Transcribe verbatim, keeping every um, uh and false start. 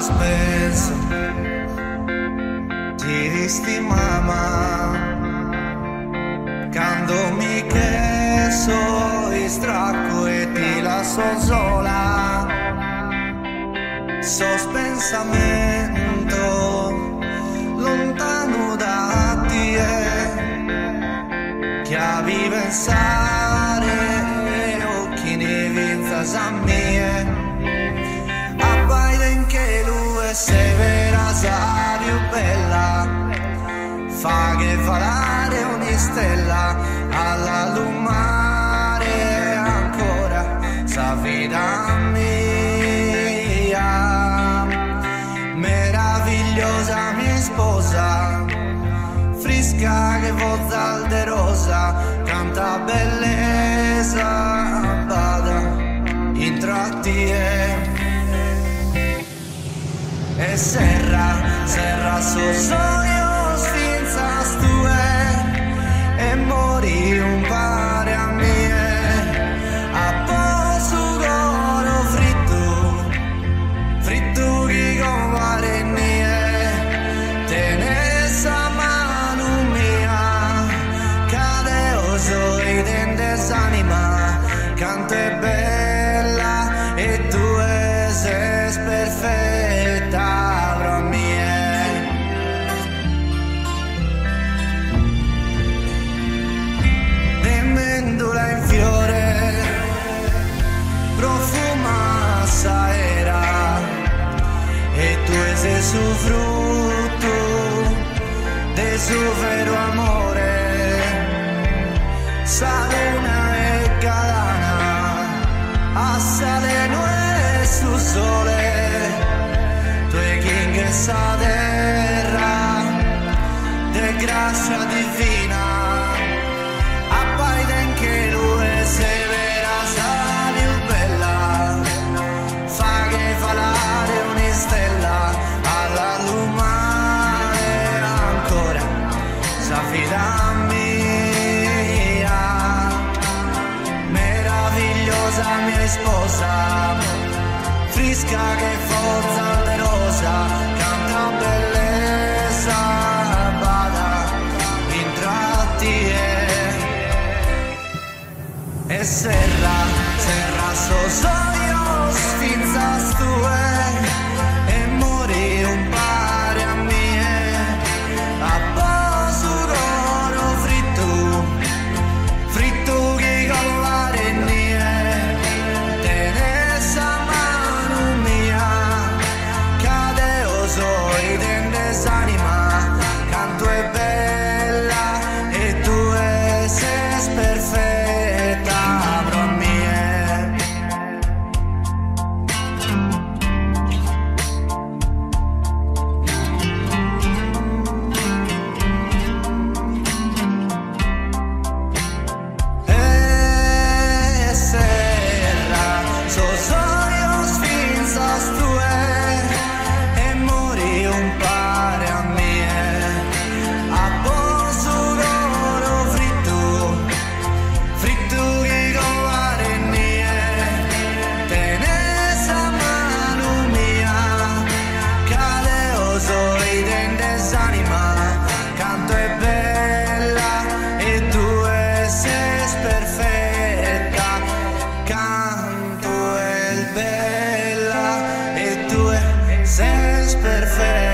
penso, ti disti mamma, quando mi che soy stracco e ti lascio sola, sos pensamento lontano da te, che avevi pensare occhi ne vizas a mie, abbaiden che lui è severa sa più bella, fa che valare ogni stella alla lumare ancora sa vita mia, meravigliosa mia sposa, fresca che voz alderosa, canta bellezza, bada intratti e serra, serra sus ojos finzas tu e mori un pare a mie, a posu goro frittu, frittu chi compare nie, tenés a mano mia, cade oso i dentes anima, canto è bella e tu es perfetta, bro mie. De mendula in fiore, profuma saera, e tu es su frutto de su vero amore, sale una e cadana, assale no es su sole, tu e king esa terra de gracia divina, appaiden che lui è severa sa più bella, fa che valare ogni stella alla lumare ancora sa fida mia, meravigliosa mia sposa, fresca che forza de rosa, canta bellezza, bada intratti e serra, serra sos ojos finzas tu e mori un pare a mie, a posu goro frittu, frittu chi colare nie, tenés a mano mia, cade oso i dentes anima, canto è bella e tu es perfetta, bro mie. E serra sos ojos finzas tu e mori un pare a mie, a posu goro frittu, frittu chi colare nie, tenés a mano mia, cade oso i dentes anima, canto è bella e tu es perfetta, canto è bella e tu es perfetta.